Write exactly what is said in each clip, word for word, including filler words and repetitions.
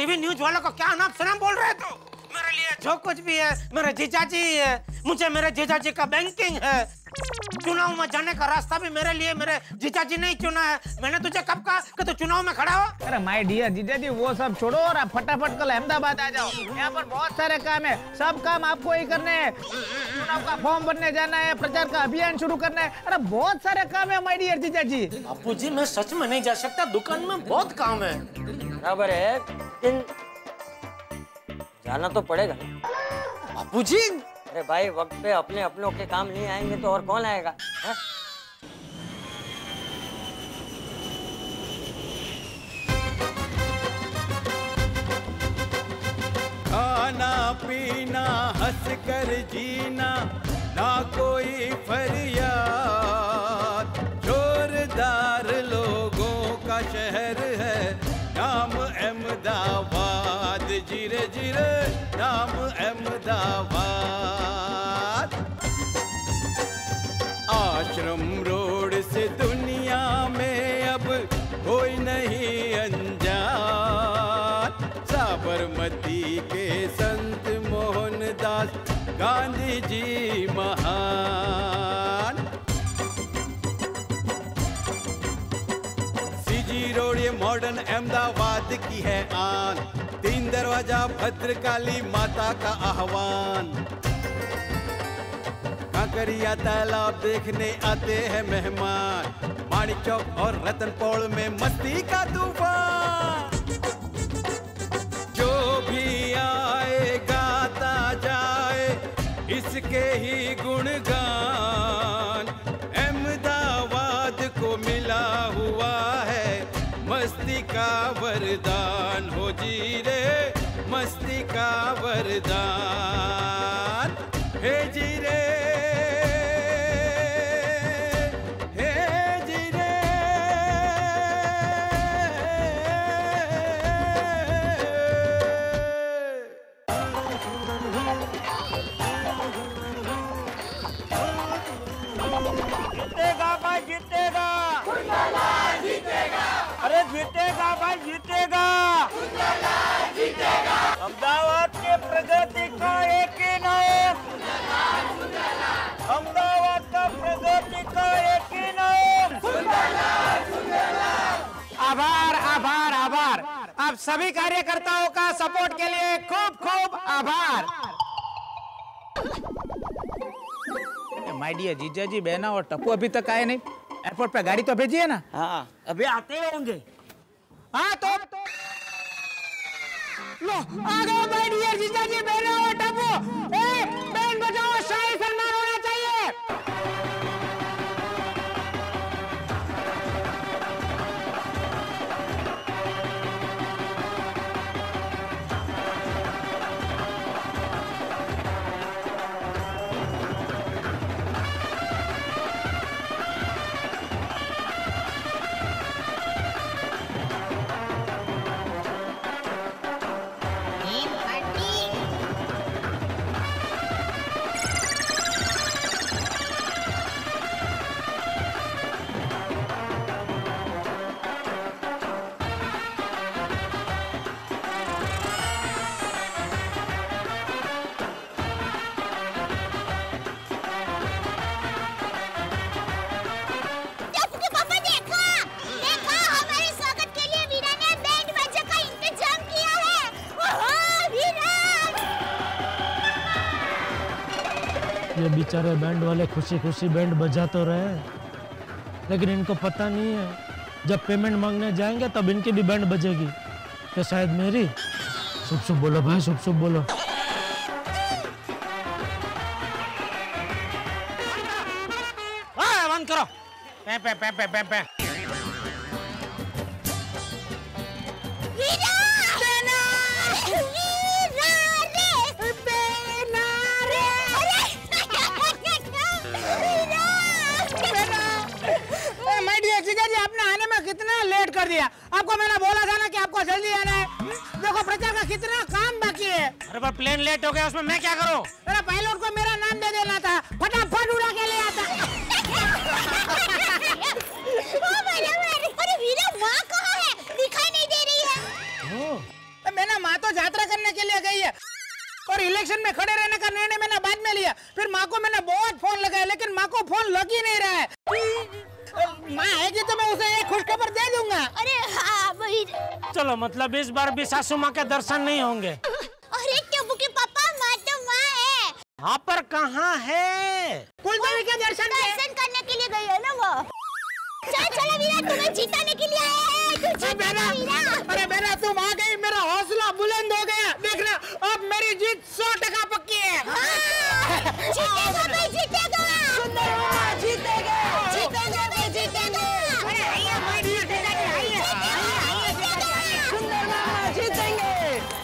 TV news वालों को क्या नाम सलाम बोल रहे तो? मेरे लिए जो कुछ भी है मेरे जीजाजी ही है। मुझे मेरे जीजाजी का बैंकिंग है। चुनाव में जाने का रास्ता भी मेरे लिए मेरे जीजाजी ने ही चुना है। मैंने तुझे कब कहा कि तू चुनाव में खड़ा हो? अरे माय डियर जीजाजी वो सब छोड़ो और आप फटाफट कल अहमदाबाद आ जाओ। यहाँ पर बहुत सारे काम है, सब काम आपको ही करने हैं। चुनाव का फॉर्म भरने जाना है, प्रचार का अभियान शुरू करना है। अरे बहुत सारे काम है माय डियर जीजाजी। बापू जी मैं सच में नहीं जा सकता, दुकान में बहुत काम है। बराबर है, लेकिन जाना तो पड़ेगा। बापू जी अरे भाई वक्त पे अपने अपनों के काम नहीं आएंगे तो और कौन आएगा? है? खाना पीना हंस कर जीना ना कोई फरियाद, जोरदार लोगों का शहर है नाम अहमदाबाद, जीरे जीरे नाम अहमदाबाद। आश्रम रोड से दुनिया में अब कोई नहीं अनजान, साबरमती के संत मोहनदास गांधी जी महान। सीजी रोड ये मॉडर्न अहमदाबाद की है आन, तीन दरवाजा भद्रकाली माता का आह्वान। कांकरिया तालाब देखने आते हैं मेहमान, माणिक चौक और रतनपोल में मस्ती का तूफान। जो भी आए गाता जाए इसके ही गुणगान, अहमदाबाद को मिला हुआ है मस्ती का वरदान, हो जी रे मस्ती का वरदान, हे जी रे जीतेगा भाई जीतेगा, अहमदाबाद के प्रगति का एक ही नाम, अहमदाबाद का प्रगति का एक ही नाम। आभार आभार आभार, आप सभी कार्यकर्ताओं का सपोर्ट के लिए खूब खूब आभार। माय डियर जीजाजी बहना और टप्पू अभी तक आए नहीं, एयरपोर्ट पे गाड़ी तो भेजी है ना? हाँ अभी आते होंगे। हाँ तो लो आ गए माय डियर जीजाजी बहना और टप्पू। ए बैंड बजाओ, शाही सन्मान होना चाहिए। ये बेचारे बैंड वाले खुशी खुशी बैंड बजा तो रहे, लेकिन इनको पता नहीं है जब पेमेंट मांगने जाएंगे तब इनकी भी बैंड बजेगी। तो शायद मेरी। शुभ शुभ बोलो भाई, शुभ शुभ बोलो। बंद करो। पे पे पे पे पे पे। कितना लेट कर दिया आपको, मैंने बोला था ना कि आपको जल्दी आना है। देखो प्रचार का कितना काम बाकी है। अरे पर प्लेन लेट हो गया, उसमें मैं क्या करूं? अरे पायलट को मेरा नाम दे देना था, फटाफट उड़ा के ले आता। अरे वीरा वहाँ कहाँ है? दिखाई नहीं दे रही है। मैंने और इलेक्शन में खड़े रहने का निर्णय मैंने बाद में लिया। फिर माँ को मैंने बहुत फोन लगाया, लेकिन माँ को फोन लग ही नहीं रहा है। माँ आएगी तो मैं उसे एक खुशखबर दे दूंगा। अरे हाँ वही। चलो मतलब इस बार भी सासू माँ के दर्शन नहीं होंगे। अरे टब्बू के पापा, माँ तो माँ है। हाँ पर कहाँ है? कुलदेवी के दर्शन दर्शन करने के लिए गई है ना वो। चल चलो वीरा, तुम्हें जिताने के लिए आए हैं। तू जीत वीरा। अरे बेटा तुम आ गई, मेरा हौसला बुलंद हो गया। देखना अब मेरी जीत सौ टका पक्की है। हाँ, जीतेगा भाई जीतेगा। सुंदर मामा जीतेगा। जीतेगा भाई जीतेगा। अरे आइए माय डियर जीजाजी, आइए आइए आइए। सुंदर मामा जीतेंगे,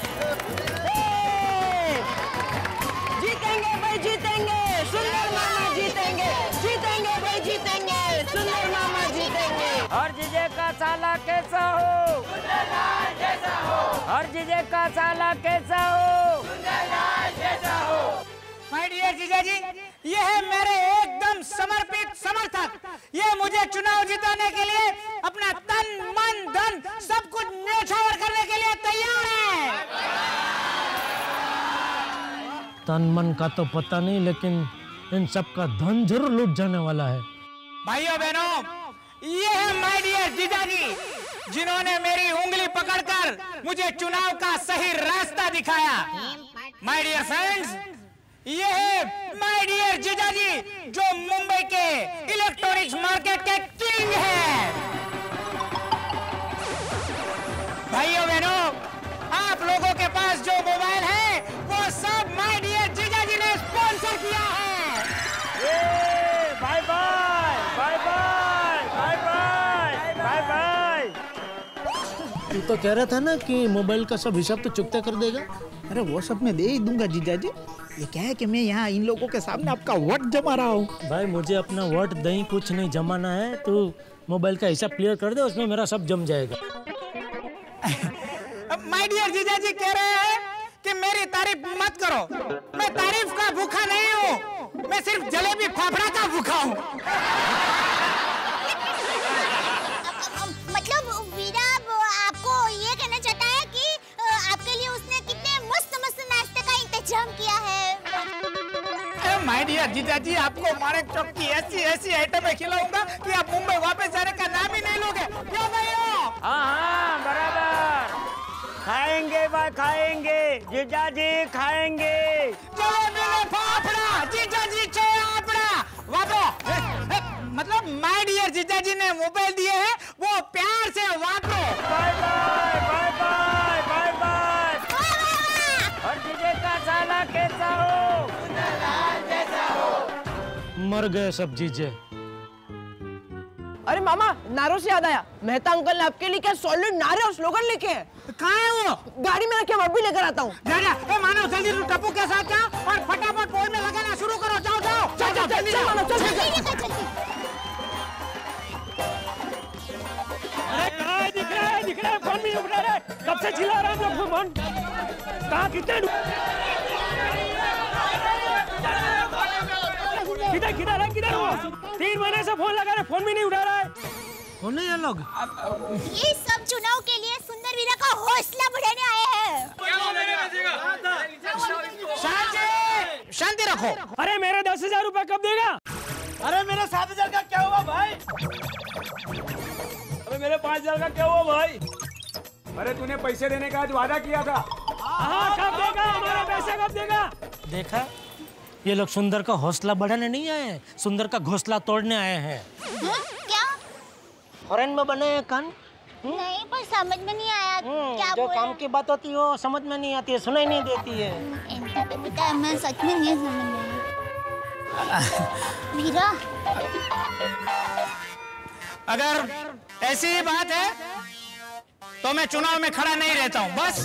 जीतेंगे भाई जीतेंगे। सुंदर मामा जीतेंगे, जीतेंगे भाई जीतेंगे। सुंदर मामा जीतेंगे। हर जीजे का साला कैसा हो, जैसा हो, हर जीजे का साला कैसा हो, जैसा हो। माय डियर जीजाजी, ये है मेरे एकदम समर्पित समर्थक। ये मुझे चुनाव जिताने के लिए अपना तन मन धन सब कुछ न्यौछावर करने के लिए तैयार है। तन मन का तो पता नहीं, लेकिन इन सब का धन जरूर लूट जाने वाला है। भाइयों बहनों, ये है माय डियर जीजाजी, जिन्होंने मेरी उंगली पकड़कर मुझे चुनाव का सही रास्ता दिखाया। माय डियर फ्रेंड्स, ये है माय डियर जीजाजी जो मुंबई के इलेक्ट्रॉनिक्स मार्केट के किंग हैं। भाइयों बहनों, आप लोगों के पास जो मोबाइल है वो सब माय डियर जीजाजी ने स्पॉन्सर किया है। Bye bye bye bye bye bye bye bye. तू तो कह रहा था ना कि मोबाइल का सब हिसाब तो चुकता कर देगा। अरे वो सब मैं दे ही दूंगा जीजाजी। ये क्या है कि मैं यहाँ इन लोगों के सामने आपका वोट जमा रहा हूँ। भाई मुझे अपना वोट दही कुछ नहीं जमाना है, तू मोबाइल का हिसाब क्लियर कर दे, उसमें मेरा सब जम जाएगा। माय डियर जीजाजी कह रहे हैं कि मेरी तारीफ मत करो। मैं तारीफ का भूखा नहीं हूँ, मैं सिर्फ जलेबी फाफड़ा का भूखा हूँ। मतलब वीरा आपको ये कहना चाहता है कि आपके लिए उसने कितने मस्त मस्त नाश्ते का इंतजाम किया है। माय डियर जीजाजी, आपको माणक चौक की ऐसी ऐसी आइटमें खिलाऊंगा कि आप मुंबई वापस जाने का नाम ही नहीं लोगे। क्या भाइयों? हाँ हाँ बराबर, खाएंगे भाई खाएंगे, जीजाजी खाएंगे। जलेबी फाफड़ा, जीजाजी चोपड़ा वापरो। मतलब माय डियर जीजाजी ने मोबाइल दिए हैं, वो प्यार से वापरो। Bye bye bye bye bye bye. हर जीजे का साला कैसा हो, जैसा हो। मर गए सब जीजे। अरे मामा, नारों से याद आया, मेहता अंकल ने आपके लिए क्या सॉलिड नारे और स्लोगन लेके हैं। कहाँ है वो? गाड़ी में रखे, मैं भी लेकर आता हूँ। जा जा, ए मानव जल्दी तू टप्पू के साथ जा और फटाफट पोल में लगाना शुरू करो। जाओ जाओ चल चल चल चल मानो, चल चल चल। अरे कहाँ है? दिख रहा है दिख रहा है, फोन भी नहीं उठा रहा है। कब से चिल्ला रहा हूँ मैं फोन। कहाँ कितने किधर किधर है किधर वो? तीन महीने से फोन लगा रहे, फोन भी नहीं उठा रहा है। कौन है ये लोग? ये सब चुनाव के लिए सुंदर वीरा का हौसला बढ़ाने आए हैं। शांति शांति रखो। अरे मेरे दस हजार रूपए कब देगा? अरे मेरे सात हजार का क्या हुआ भाई? अरे मेरे पाँच हजार का क्या हुआ भाई? अरे तूने पैसे देने का आज वादा किया था। हाँ कब देगा? हमारे पैसे कब देगा? देखा, ये लोग सुंदर का हौसला बढ़ाने नहीं आए हैं, सुंदर का घोंसला तोड़ने आए हैं। हाँ? क्या? फॉरेन में बने हैं कान। नहीं, पर समझ में नहीं आया क्या जो बोल काम की बात होती है वो समझ में नहीं आती है, सुनाई नहीं देती है। इनका तो बेटा मैं सच में नहीं समझ रही। वीरा, अगर ऐसी ही बात है तो मैं चुनाव में खड़ा नहीं रहता हूँ, बस।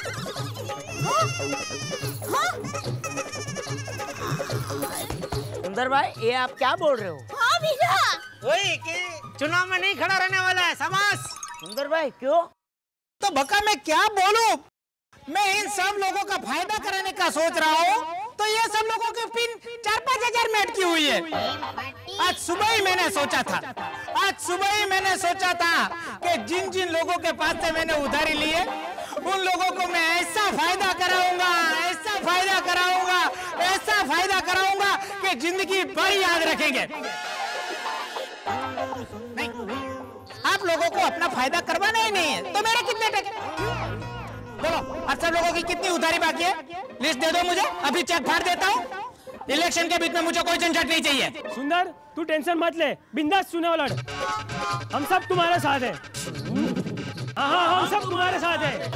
सुंदर भाई ये आप क्या बोल रहे हो? हाँ वीरा, वही कि चुनाव में नहीं खड़ा रहने वाला है। शाबाश। सुंदर भाई क्यों? तो भक्का मैं क्या बोलूं? मैं इन सब लोगों का फायदा कराने का सोच रहा हूँ, तो ये सब लोगों की पिन चार पाँच हजार में अटकी हुई है। आज सुबह ही मैंने सोचा था आज सुबह ही मैंने सोचा था कि जिन जिन लोगों के पास से मैंने उधारी ली है उन लोगों को मैं ऐसा फायदा कराऊंगा, ऐसा फायदा कराऊंगा, ऐसा फायदा कराऊंगा कि जिंदगी भर याद रखेंगे। नहीं, आप लोगों को अपना फायदा करवाना ही नहीं है तो मेरे कितने टके? बोलो, आप सब लोगों की कितनी उधारी बाकी है? लिस्ट दे दो मुझे, अभी चेक फाड़ देता हूँ। इलेक्शन के बीच में मुझे कोई झंझट नहीं चाहिए। सुंदर, तू टेंशन मत ले, बिंदास चुनाव लड़। हम सब तुम्हारे साथ हैं। हाँ हाँ, हम सब तुम्हारे साथ हैं।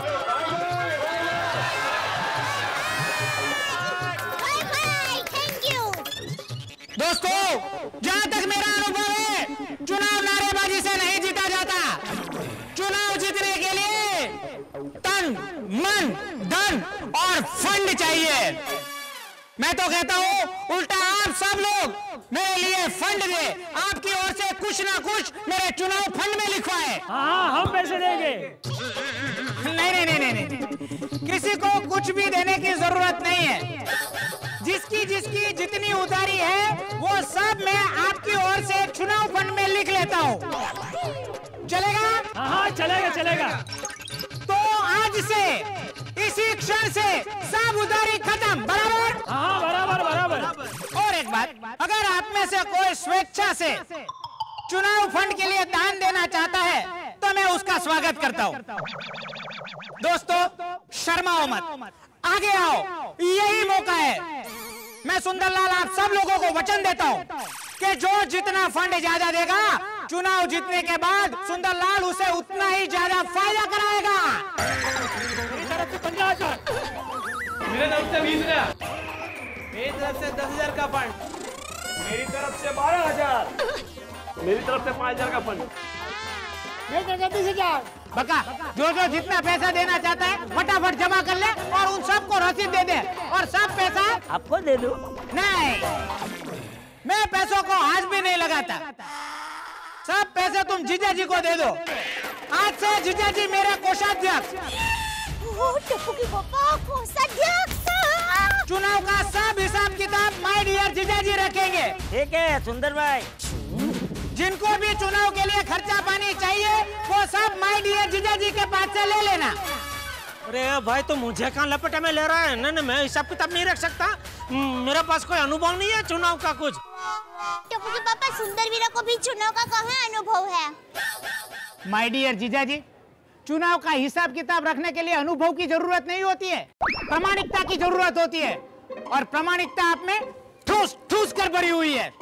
Bye bye, thank you. दोस्तों, जहाँ तक मेरा अनुभव है, चुनाव नारेबाजी से नहीं जीता जाता। चुनाव जीतने के लिए तन, मन, धन और फंड चाहिए। मैं तो कहता हूँ उल्टा आप सब लोग मेरे लिए फंड दे, आपकी ओर से कुछ ना कुछ मेरे चुनाव फंड में लिखवाए। हाँ, हम पैसे देंगे। नहीं नहीं नहीं नहीं नहीं, किसी को कुछ भी देने की जरूरत नहीं है। जिसकी जिसकी जितनी उधारी है वो सब मैं आपकी ओर से चुनाव फंड में लिख लेता हूँ। चलेगा? हाँ हाँ, चलेगा चलेगा। तो आज से, इसी क्षण से सब उधारी खत्म, बराबर? हाँ, बराबर बराबर। और एक बात, अगर आप में से कोई स्वेच्छा से चुनाव फंड के लिए दान देना चाहता है तो मैं उसका स्वागत करता हूँ। दोस्तों, शर्माओ मत, आगे आओ, यही मौका है। मैं सुंदरलाल आप सब लोगों को वचन देता हूँ कि जो जितना फंड ज्यादा देगा, चुनाव जीतने के बाद सुंदरलाल उसे उतना ही ज्यादा फायदा कराएगा। मेरी तरफ से पंद्रह हजार, मेरे तरफ से बीस हजार, मेरी तरफ से दस हजार का फंड, मेरी तरफ से बारह हजार, मेरी तरफ से पाँच हजार का फंड, मेरी तरफ से तीस हजार। बका, जो जो जितना पैसा देना चाहता है फटाफट जमा कर ले और उन सबको रसीद दे दे, और सब पैसा आपको दे दूं? नहीं, मैं पैसों को हाथ भी नहीं लगाता। सब पैसे तुम जीजा जी को दे दो। आज से जीजा जी मेरे कोषाध्यक्ष। ओ, टप्पू के पापा, कोषाध्यक्ष। चुनाव का सब हिसाब किताब माय डियर जीजा जी रखेंगे। ठीक है सुंदर भाई। जिनको भी चुनाव के लिए खर्चा पानी चाहिए वो सब माय डियर जीजा जी के पास से ले लेना। अरे भाई, तो मुझे कहाँ लपेटे में ले रहा है? नहीं नहीं, मैं हिसाब किताब नहीं रख सकता। मेरे पास कोई अनुभव नहीं है चुनाव का कुछ। टप्पू के पापा, सुंदर वीरा को भी चुनाव का कहाँ अनुभव है? माय डियर जीजा जी, चुनाव का हिसाब किताब रखने के लिए अनुभव की जरूरत नहीं होती है, प्रामाणिकता की जरूरत होती है। और प्रामाणिकता आप में ठूस ठूस कर भरी हुई है।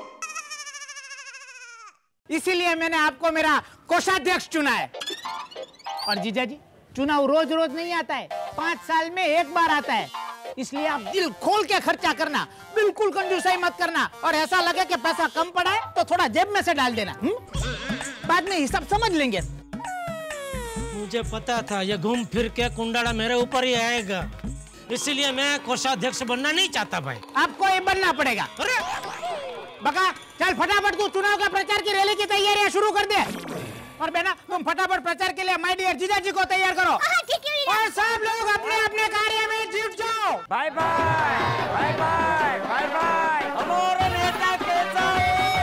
इसीलिए मैंने आपको मेरा कोषाध्यक्ष चुना है। और जीजा जी, चुनाव रोज रोज नहीं आता है, पांच साल में एक बार आता है। इसलिए आप दिल खोल के खर्चा करना, बिल्कुल कंजूसाई मत करना। और ऐसा लगे कि पैसा कम पड़ा है तो थोड़ा जेब में से डाल देना। हुँ? बाद में हिसाब समझ लेंगे। मुझे पता था ये घूम फिर के कुंडाड़ा मेरे ऊपर ही आएगा, इसीलिए मैं कोषाध्यक्ष बनना नहीं चाहता भाई। आपको ये बनना पड़ेगा। अरे बका, चल फटाफट तू चुनाव का प्रचार की रैली की तैयारियां शुरू कर दे। और बेटा, तुम फटाफट प्रचार के लिए माय डियर जीजा जी को तैयार करो। हाँ, ठीक है वीरा। और सब लोग अपने अपने कार्य में जुट जाओ। Bye bye bye bye bye bye. हमारे नेता कैसा है?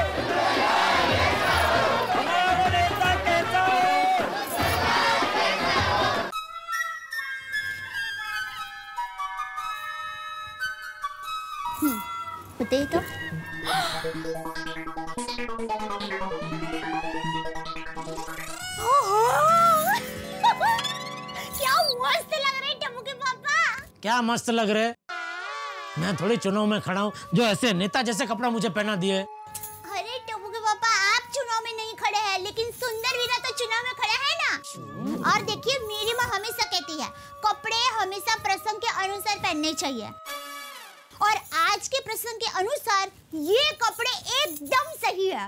हमारे नेता कैसा है? बताइए तो। क्या मस्त लग रहे हैं टप्पू के पापा। क्या मस्त लग रहे? मैं थोड़ी चुनाव में खड़ा हूँ जो ऐसे नेता जैसे कपड़ा मुझे पहना दिए। अरे टप्पू के पापा, आप चुनाव में नहीं खड़े हैं, लेकिन सुंदर वीरा तो चुनाव में खड़े हैं ना। और देखिए, मेरी माँ हमेशा कहती है कपड़े हमेशा प्रसंग के अनुसार पहनने चाहिए। और आज के प्रसंग के अनुसार ये कपड़े एकदम सही है।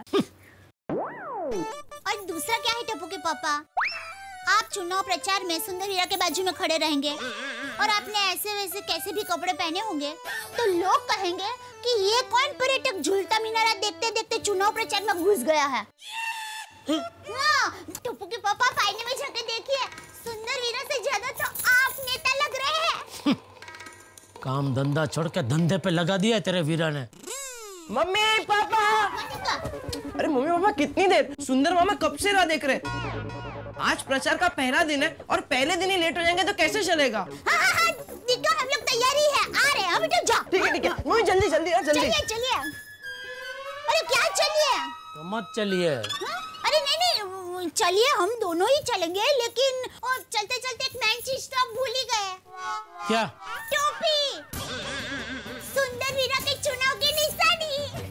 और दूसरा क्या है टप्पू के पापा, आप चुनाव प्रचार में सुंदर वीरा के बाजू में खड़े रहेंगे और आपने ऐसे वैसे कैसे भी कपड़े पहने होंगे तो लोग कहेंगे कि ये कौन पर्यटक झूलता मीनारा देखते देखते चुनाव प्रचार में घुस गया है। हाँ, टप्पू के पापा, पाइने में जाके देखिए, सुंदर वीरा से ज्यादा तो आप नेता लग रहे हैं। काम धंधा छोड़ के धंधे पे लगा दिया तेरे वीरा ने। Mummy papa. अरे मम्मी पापा, कितनी देर? सुंदर मामा कब से राह देख रहे। आज प्रचार का पहला दिन है और पहले दिन ही लेट हो जाएंगे तो कैसे चलेगा? हाँ हाँ हाँ, निको हम लोग तैयारी है, आ रहे हैं, अभी तो जाओ। ठीक है ठीक है, मुझे जल्दी जल्दी यार जल्दी। चलिए चलिए। अरे क्या चलिए? तो मत चलिए। हाँ? अरे नहीं नहीं चलिए, हम दोनों ही चलेंगे, लेकिन चलते चलते एक नई चीज तो आप भूल ही गए। क्या? टोपी, सुंदर वीरा के चुनाव की निशानी।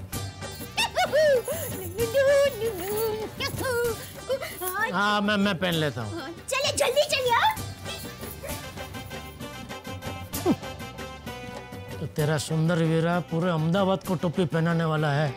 हाँ मैं मैं पहन लेता हूँ। चलिए जल्दी चलिए। तो तेरा सुंदर वीरा पूरे अहमदाबाद को टोपी पहनाने वाला है।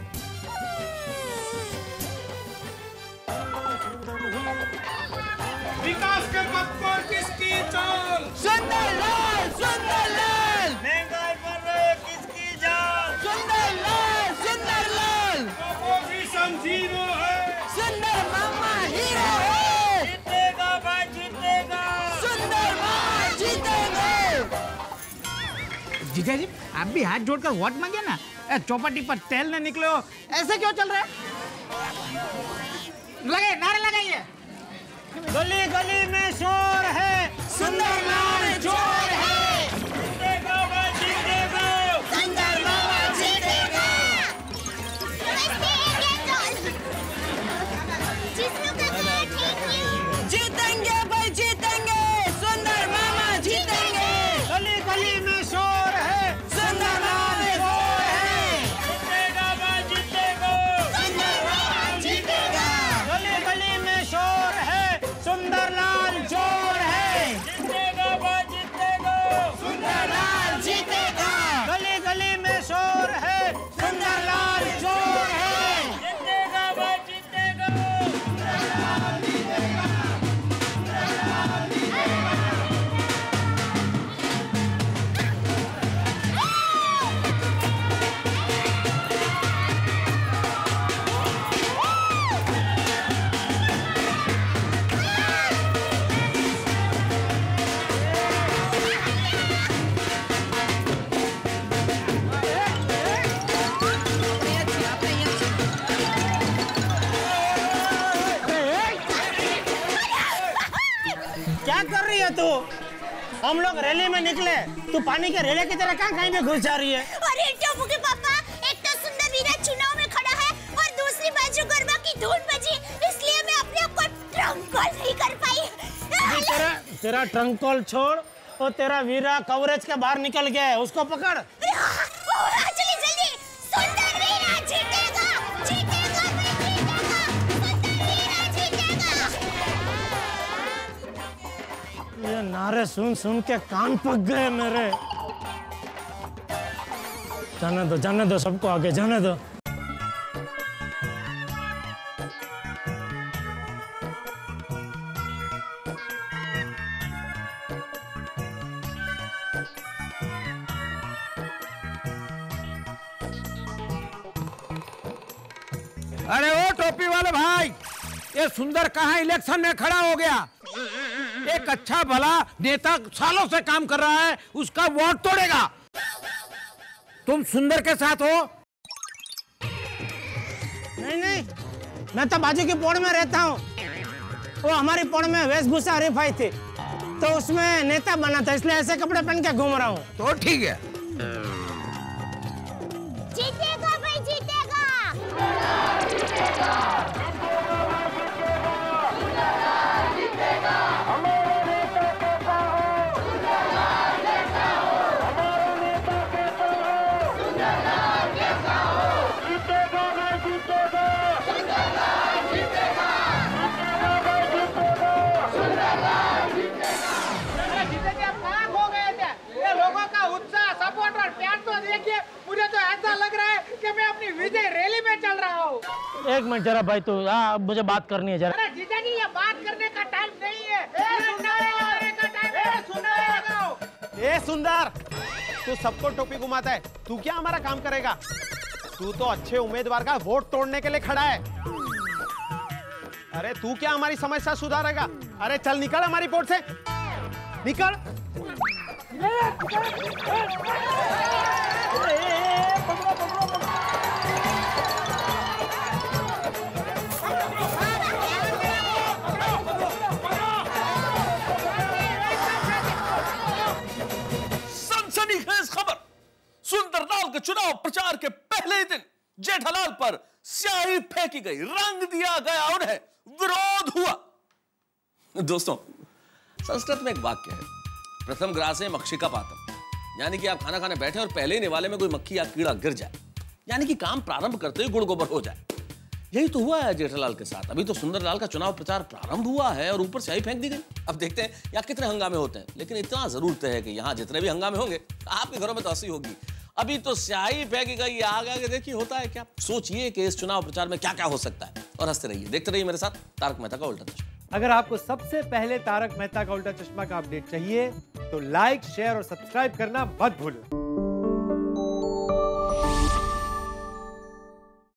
विकास के पथ पर किसकी चाल? सुंदरलाल सुंदरलाल। महंगाई पर रहे किसकी जान? सुंदरलाल सुंदरलाल। अपोजिशन जीरो है, सुंदर मामा हीरो है। जीतेगा भाई जीतेगा। सुंदर मामा जीतेंगे। जीजा जी आप भी हाथ जोड़कर वोट मांगे ना। ए, चौपाटी पर तेल न निकलो, ऐसे क्यों चल रहा है? लगे नारे लगाइए। गली गली में शोर है, सुंदरलाल चोर है। जीतेगा भाई जीतेगा। सुंदर मामा जीतेगा। जिसनु काका थैंक यू। जीतेंगे भाई जीतेंगे। सुंदर मामा जीतेंगे। गली गली में शोर है, सुंदरलाल चोर है। जीतेगा भाई जीतेगा। सुंदर मामा जीतेगा। गली गली में शोर है, सुंदरलाल चोर है। जीतेगा भाई जीतेगा। सुंदरलाल जीतेगा। गली गली में शोर है, सुंदरलाल चोर है। जीतेगा भाई जीतेगा। क्या कर रही है तू? हम लोग रैली में निकले, तू पानी के रेले की तरह कहाँ कहीं पे घुस जा रही है? अरे टोपू के पापा, एक तो सुंदर वीरा चुनाव में खड़ा है और दूसरी बाजू गरबा की धून बजी, इसलिए मैं अपने आप को ट्रंक कॉल नहीं कर पाई। अभी तेरा तेरा ट्रंक कॉल छोड़ और तेरा वीरा कवरेज के बाहर निकल गया है, उसको पकड़। अरे हाँ, ओ, हाँ, चलिए जल्दी। सुंदर वीरा जीतेगा, जीतेगा, मैं जीतेगा, सुंदर वीरा जीतेगा। ये नारे सुन सुन के कान पक गए मेरे। जाने दो जाने दो, सबको आगे जाने दो। अरे ओ टोपी वाले भाई, ये सुंदर कहाँ इलेक्शन में खड़ा हो गया? एक अच्छा भला नेता सालों से काम कर रहा है, उसका वोट तोड़ेगा। तुम सुंदर के साथ हो? नहीं नहीं, मैं तो बाजू की पौड़ में रहता हूँ। वो हमारी पौड़ में वेशभूषा हरीफाई थी, तो उसमें नेता बना था, इसलिए ऐसे कपड़े पहन के घूम रहा हूँ। तो ठीक है। जीतेगा भाई जीतेगा। एक मिनट जरा भाई, तू हाँ मुझे बात करनी है जरा। अरे जीजा जी ये बात करने का टाइम नहीं है, ये सुनाने वाले का टाइम है। सुनाओ। ए सुंदर, तू सबको टोपी घुमाता है, तू क्या हमारा काम करेगा? तू तो अच्छे उम्मीदवार का वोट तोड़ने के लिए खड़ा है। अरे तू क्या हमारी समस्या सुधारेगा? अरे चल निकल हमारी पोर्ट से, निकल। की गई, रंग दिया गया उन्हें, विरोध हुआ। दोस्तों, संस्कृत में एक वाक्य है, प्रथम ग्रासे मक्षिका पातम, यानी कि आप खाना खाने बैठे और पहले ही निवाले में कोई मक्खी या कीड़ा गिर जाए, यानी कि काम प्रारंभ करते ही गुड़ गोबर हो जाए। यही तो हुआ है जेठालाल के साथ। अभी तो सुंदरलाल का चुनाव प्रचार प्रारंभ हुआ है और ऊपर स्याही फेंक दी गई। अब देखते हैं यहाँ कितने हंगामे होते हैं, लेकिन इतना जरूर तय है कि यहाँ जितने भी हंगामे होंगे आपके घरों में तो हंसी होगी। अभी तो स्याही फेंकी गई, आगे आगे देखिए होता है क्या। सोचिए कि इस चुनाव प्रचार में क्या क्या हो सकता है, और हंसते रहिए, देखते रहिए मेरे साथ तारक मेहता का उल्टा चश्मा। अगर आपको सबसे पहले तारक मेहता का उल्टा चश्मा का अपडेट चाहिए तो लाइक, शेयर और सब्सक्राइब करना मत भूलें।